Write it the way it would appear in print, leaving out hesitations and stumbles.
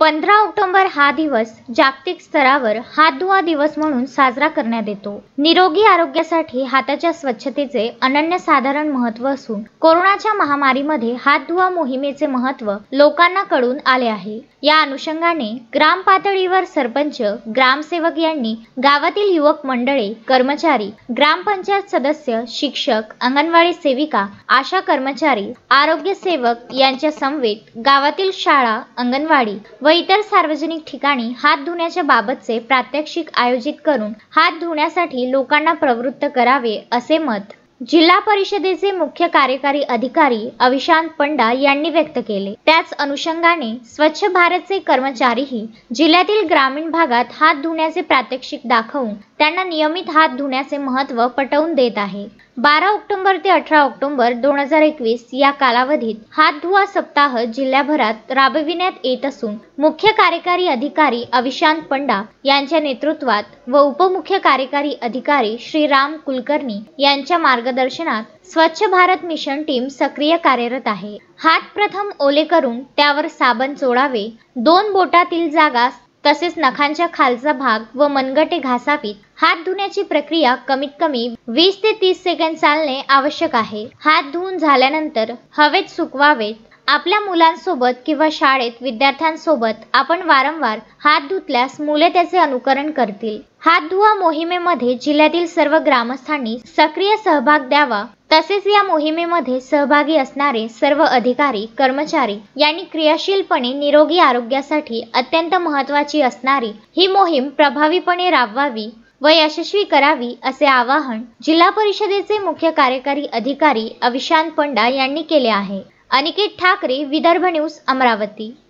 15 October हा दिवस जागतिक स्तरावर हात धुवा दिवस म्हणून साजरा करण्यात येतो। निरोगी आरोग्यासाठी हाताच्या स्वच्छतेचे अनन्यसाधारण महत्त्व असून कोरोनाच्या महामारीमध्ये हात धुवा मोहिमेचे महत्त्व लोकांना कळून आले आहे। या अनुषंगाने ग्राम पातळीवर सरपंच, ग्रामसेवक यांनी गावातील युवक मंडळे, कर्मचारी, ग्रामपंचायत सदस्य, शिक्षक, अंगणवाडी सेविका, आशा कर्मचारी, आरोग्य सेवक यांच्या समवेत गावातील शाळा, अंगणवाडी व इतर सार्वजनिक ठिकाणी हात धुण्याच्या बाबतचे प्रात्यक्षिक आयोजित करून हात धुण्यासाठी लोकांना प्रवृत्त करावे असे मत जिल्हा परिषदेचे मुख्य कार्यकारी अधिकारी अविशांत पंडा यांनी व्यक्त केले। त्याच अनुषंगाने स्वच्छ भारतचे कर्मचारीही जिल्ह्यातील ग्रामीण भागात हात धुण्याचे प्रात्यक्षिक दाखवून त्यांना नियमित हात धुण्याचे महत्त्व पटवून देत आहे। 12 ऑक्टोबर ते 18 ऑक्टोबर 2021 या कालावधीत हात धुवा सप्ताह जिल्ह्याभरात राबविण्यात येत असून मुख्य कार्यकारी अधिकारी अविशांत पंडा यांच्या नेतृत्वात व उपमुख्य कार्यकारी अधिकारी श्रीराम कुलकर्णी यांच्या मार्गदर्शनात स्वच्छ भारत मिशन टीम सक्रिय कार्यरत आहे। हात प्रथम ओले करून त्यावर साबण चोळावे, 2 बोटातील जागा तसेच नखांच्या खालचा भाग व मनगटे घासावीत। हात धुण्याची प्रक्रिया कमीत कमी 20 ते 30 सेकंद चालणे आवश्यक आहे। हात धुवून झाल्यानंतर हवेत सुकवावेत। आपल्या मुलांसोबत किंवा शाळेत विद्यार्थ्यांसोबत आपण वारंवार हात धुतल्यास मुले त्याचे अनुकरण करतील। हात धुवा मोहिमेमध्ये जिल्ह्यातील सर्व ग्रामस्थांनी सक्रिय सहभाग द्यावा। तसेच या मोहिमेमध्ये सहभागी असणारे सर्व अधिकारी, कर्मचारी यांनी क्रियाशीलपणे निरोगी आरोग्यासाठी अत्यंत महत्त्वाची असणारी ही मोहीम प्रभावीपणे राबवावी व यशस्वी करावी असे आवाहन जिल्हा परिषदेचे मुख्य कार्यकारी अधिकारी अविशांत पंडा यांनी केले आहे। अनिकेत ठाकरे, विदर्भ न्यूज, अमरावती।